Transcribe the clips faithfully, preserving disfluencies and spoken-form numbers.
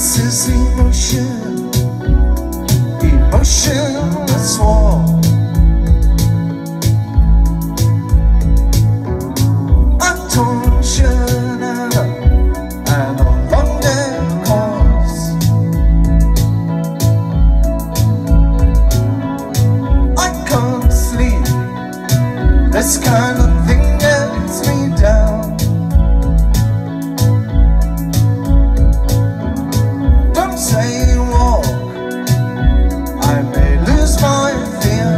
This is emotion, emotionless war. Attention and a long course. I can't sleep, this kind of thing gets me down. Say walk, I may lose my fear.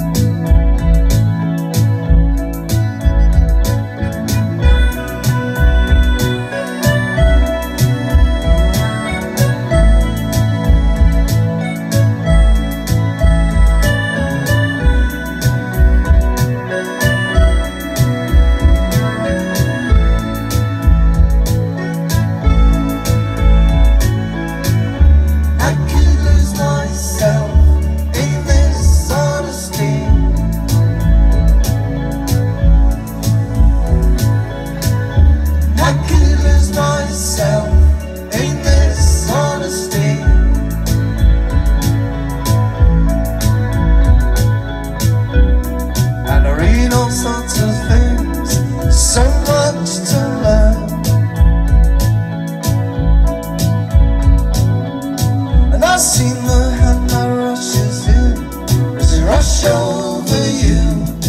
Sorts of things, so much to learn. And I've seen the hand that rushes in as they rush over you.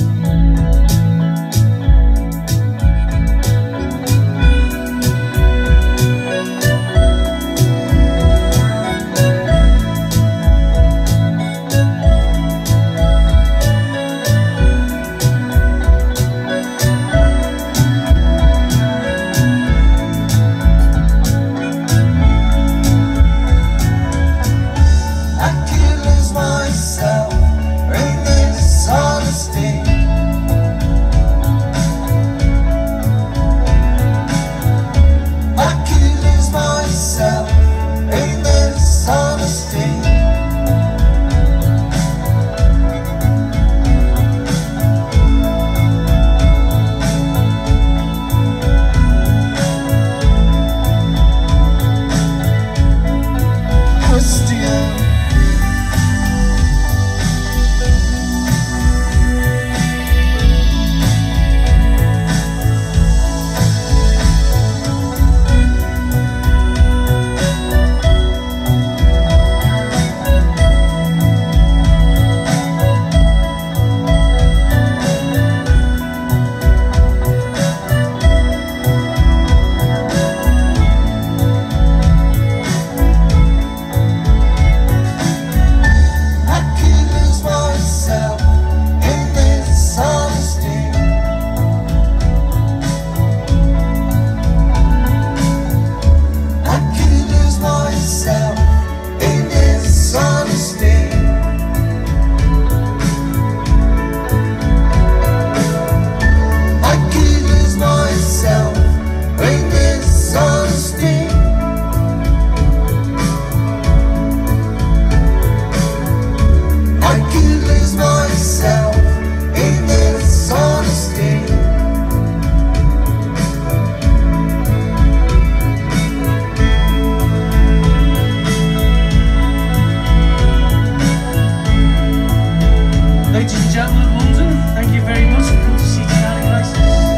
Ladies and gentlemen of London, thank you very much for coming to see Charlie Crisis.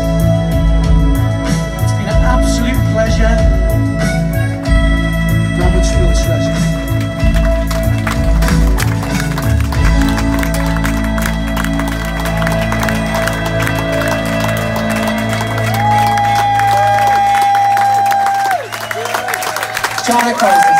It's been an absolute pleasure. How much real treasure. Charlie Crisis.